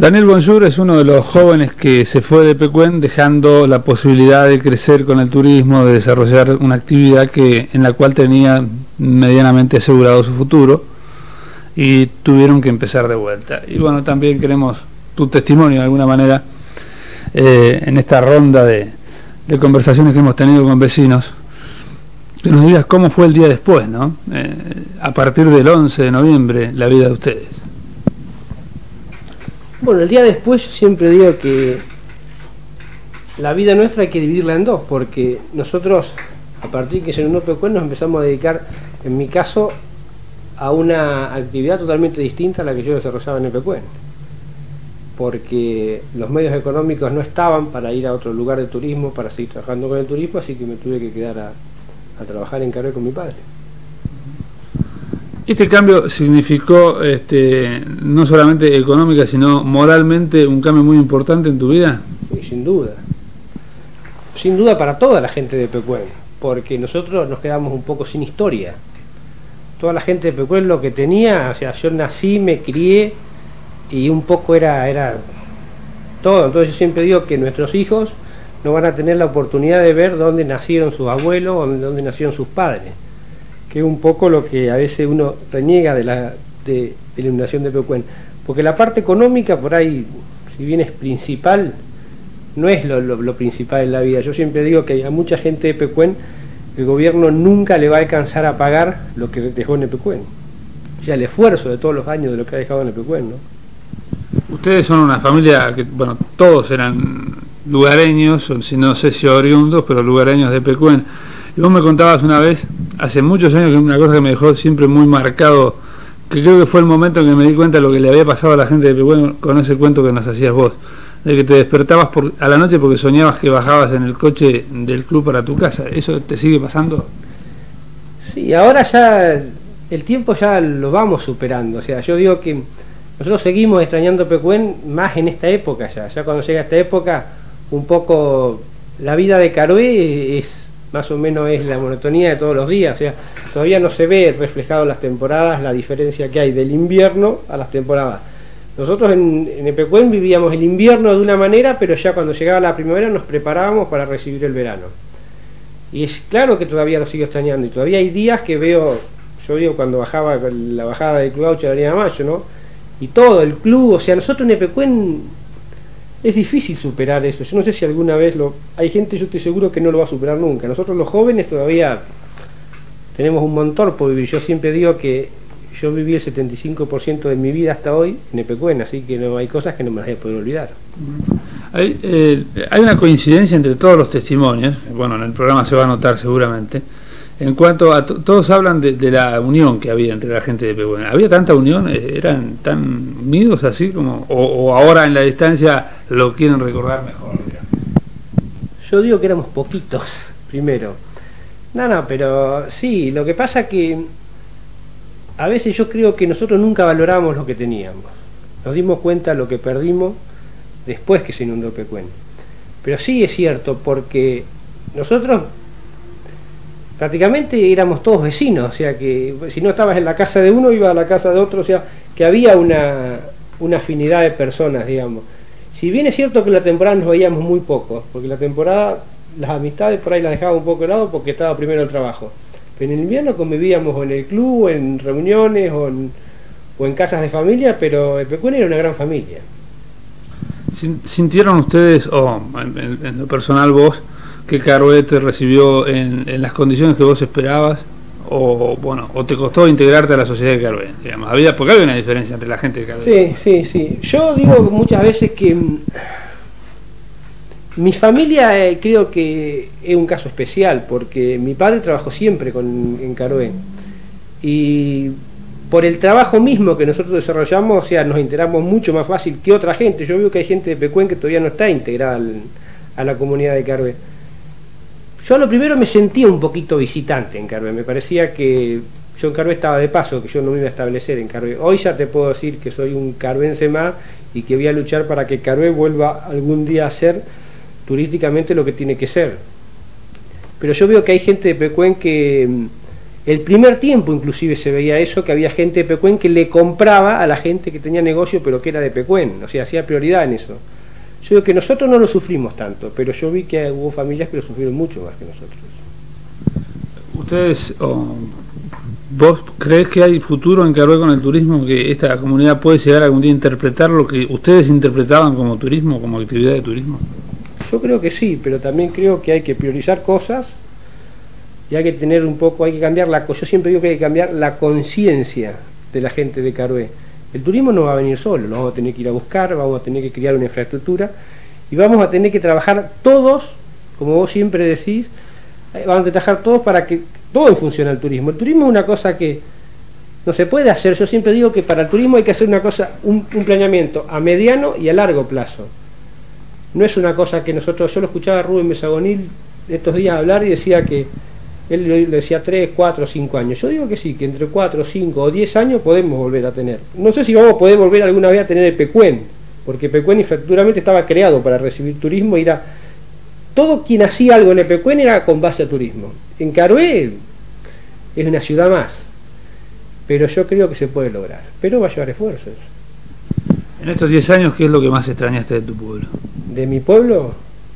Daniel Bonjour es uno de los jóvenes que se fue de Pecuén dejando la posibilidad de crecer con el turismo, de desarrollar una actividad en la cual tenía medianamente asegurado su futuro, y tuvieron que empezar de vuelta. Y bueno, también queremos tu testimonio de alguna manera en esta ronda de conversaciones que hemos tenido con vecinos, que nos digas cómo fue el día después, ¿no? A partir del 11 de noviembre, la vida de ustedes. Bueno, el día después yo siempre digo que la vida nuestra hay que dividirla en dos, porque nosotros, a partir de que se inundó Pecuén, nos empezamos a dedicar, en mi caso, a una actividad totalmente distinta a la que yo desarrollaba en el Pecuén, porque los medios económicos no estaban para ir a otro lugar de turismo, para seguir trabajando con el turismo, así que me tuve que quedar a trabajar en Caroé con mi padre. Este cambio significó no solamente económica, sino moralmente un cambio muy importante en tu vida. Sí, sin duda para toda la gente de Pecuén, porque nosotros nos quedamos un poco sin historia. Toda la gente de Pecuén lo que tenía, o sea, yo nací, me crié y un poco era todo. Entonces yo siempre digo que nuestros hijos no van a tener la oportunidad de ver dónde nacieron sus abuelos o dónde nacieron sus padres, que es un poco lo que a veces uno reniega de la inundación de Pecuén, porque la parte económica por ahí, si bien es principal, no es lo principal en la vida. Yo siempre digo que a mucha gente de Pecuén el gobierno nunca le va a alcanzar a pagar lo que dejó en Pecuén, o sea, el esfuerzo de todos los años de lo que ha dejado en Pecuén, ¿no? Ustedes son una familia que, bueno, todos eran lugareños, no sé si oriundos, pero lugareños de Pecuén. Y vos me contabas una vez, hace muchos años, que una cosa que me dejó siempre muy marcado, que creo que fue el momento en que me di cuenta de lo que le había pasado a la gente de Pecuén con ese cuento que nos hacías vos, de que te despertabas a la noche porque soñabas que bajabas en el coche del club para tu casa. ¿Eso te sigue pasando? Sí, ahora ya el tiempo ya lo vamos superando. O sea, yo digo que nosotros seguimos extrañando Pecuén más en esta época ya cuando llega esta época, un poco la vida de Caroé es más o menos es la monotonía de todos los días. O sea, todavía no se ve reflejado en las temporadas la diferencia que hay del invierno a las temporadas. Nosotros en Pecuén vivíamos el invierno de una manera, pero ya cuando llegaba la primavera nos preparábamos para recibir el verano. Y es claro que todavía lo sigo extrañando, y todavía hay días que veo, yo digo cuando bajaba la bajada del Club Gaucho de la Avenida Mayo, ¿no? Y todo, el club, o sea, nosotros en Pecuén es difícil superar eso. Yo no sé si alguna vez hay gente, yo estoy seguro que no lo va a superar nunca. Nosotros los jóvenes todavía tenemos un montón por vivir. Yo siempre digo que yo viví el 75% de mi vida hasta hoy en Pecuén, así que no hay cosas que no me las voy a poder olvidar. Hay una coincidencia entre todos los testimonios, bueno, en el programa se va a notar seguramente, en cuanto a todos hablan de la unión que había entre la gente de Pecuén. ¿Había tanta unión? ¿Eran tan unidos así como o ahora en la distancia lo quieren recordar mejor? Yo digo que éramos poquitos, primero. No, pero sí, lo que pasa que a veces yo creo que nosotros nunca valoramos lo que teníamos. Nos dimos cuenta de lo que perdimos después que se inundó Pecuén. Pero sí es cierto, porque nosotros prácticamente éramos todos vecinos, o sea que si no estabas en la casa de uno, ibas a la casa de otro, o sea que había una afinidad de personas, digamos. Si bien es cierto que en la temporada nos veíamos muy poco, porque la temporada las amistades por ahí las dejaba un poco de lado porque estaba primero el trabajo. Pero en el invierno convivíamos o en el club, o en reuniones, o en casas de familia, pero el Pecuén era una gran familia. ¿Sintieron ustedes, o en lo personal vos, que Caroé te recibió en las condiciones que vos esperabas? O bueno, o te costó integrarte a la sociedad de Caroé, digamos? Porque había una diferencia entre la gente de Caroé. Sí. Yo digo muchas veces que mi familia creo que es un caso especial, porque mi padre trabajó siempre en Caroé, y por el trabajo mismo que nosotros desarrollamos, o sea, nos integramos mucho más fácil que otra gente. Yo veo que hay gente de Pecuén que todavía no está integrada a la comunidad de Caroé. Yo a lo primero me sentía un poquito visitante en Caroé, me parecía que yo en Caroé estaba de paso, que yo no me iba a establecer en Caroé. Hoy ya te puedo decir que soy un caroense más y que voy a luchar para que Caroé vuelva algún día a ser turísticamente lo que tiene que ser. Pero yo veo que hay gente de Pecuén que El primer tiempo inclusive se veía eso, que había gente de Pecuén que le compraba a la gente que tenía negocio pero que era de Pecuén, o sea, hacía prioridad en eso. Yo digo que nosotros no lo sufrimos tanto, pero yo vi que hubo familias que lo sufrieron mucho más que nosotros. ¿Ustedes, vos crees que hay futuro en Carué con el turismo, que esta comunidad puede llegar algún día a interpretar lo que ustedes interpretaban como turismo, como actividad de turismo? Yo creo que sí, pero también creo que hay que priorizar cosas y hay que tener un poco, hay que cambiar yo siempre digo que hay que cambiar la conciencia de la gente de Carué. El turismo no va a venir solo, lo vamos a tener que ir a buscar, vamos a tener que crear una infraestructura y vamos a tener que trabajar todos, como vos siempre decís, vamos a trabajar todos para que todo funcione el turismo. El turismo es una cosa que no se puede hacer, yo siempre digo que para el turismo hay que hacer una cosa, un planeamiento a mediano y a largo plazo. No es una cosa que yo lo escuchaba a Rubén Mesagonil estos días hablar y decía que él le decía 3, 4, 5 años. Yo digo que sí, que entre 4, 5 o 10 años podemos volver a tener. No sé si vamos a poder volver alguna vez a tener el Pecuén, porque Pecuén infraestructuralmente estaba creado para recibir turismo y era todo quien hacía algo en el Pecuén era con base a turismo. En Carué es una ciudad más, pero yo creo que se puede lograr, pero va a llevar esfuerzos. En estos 10 años, ¿qué es lo que más extrañaste de tu pueblo? De mi pueblo,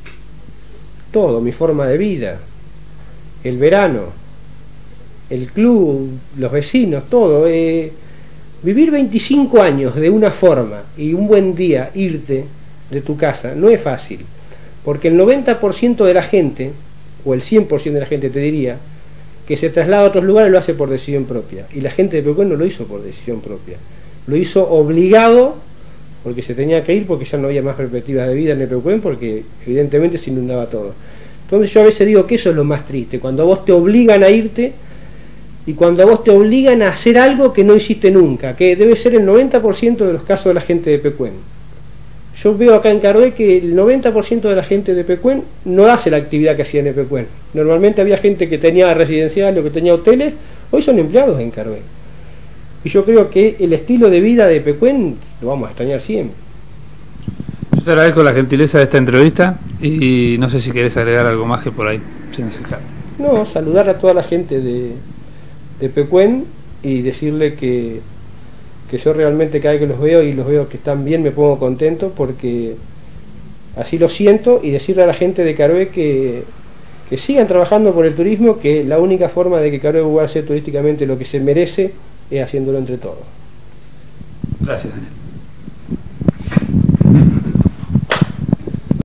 todo, mi forma de vida, el verano, el club, los vecinos, todo. Vivir 25 años de una forma y un buen día irte de tu casa no es fácil, porque el 90% de la gente, o el 100% de la gente te diría, que se traslada a otros lugares lo hace por decisión propia, y la gente de Pecuén no lo hizo por decisión propia, lo hizo obligado, porque se tenía que ir, porque ya no había más perspectivas de vida en el Pecuén, porque evidentemente se inundaba todo. Entonces yo a veces digo que eso es lo más triste, cuando a vos te obligan a irte y cuando a vos te obligan a hacer algo que no hiciste nunca, que debe ser el 90% de los casos de la gente de Pecuén. Yo veo acá en Carué que el 90% de la gente de Pecuén no hace la actividad que hacía en el Pecuén. Normalmente había gente que tenía residenciales o que tenía hoteles, hoy son empleados en Carué. Y yo creo que el estilo de vida de Pecuén lo vamos a extrañar siempre. Yo te agradezco la gentileza de esta entrevista y no sé si querés agregar algo más que por ahí se nos escapa. No, saludar a toda la gente de Pecuén y decirle que yo realmente cada vez que los veo y los veo que están bien me pongo contento porque así lo siento, y decirle a la gente de Carué que sigan trabajando por el turismo, que la única forma de que Carué vuelva a ser turísticamente lo que se merece es haciéndolo entre todos. Gracias, Daniel.